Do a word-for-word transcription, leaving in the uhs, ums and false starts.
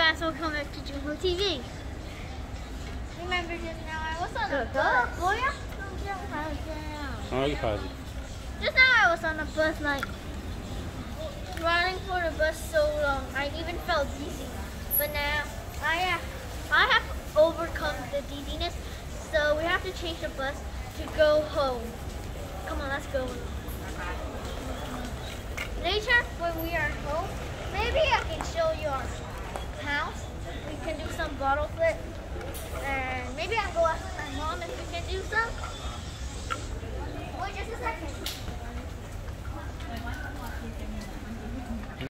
guys, welcome back to Jumbo T V. Remember just now I was on a bus. 어, 여기까지. Just now I was on a bus, like running for the bus so long. I even felt dizzy. But now I have, I have overcome the dizziness, so we have to change the bus to go home. Come on, let's go. Later, when we are home, maybe I can show you our house. We can do some bottle flip, and maybe I'll go ask my mom if we can do some. Wait just a second.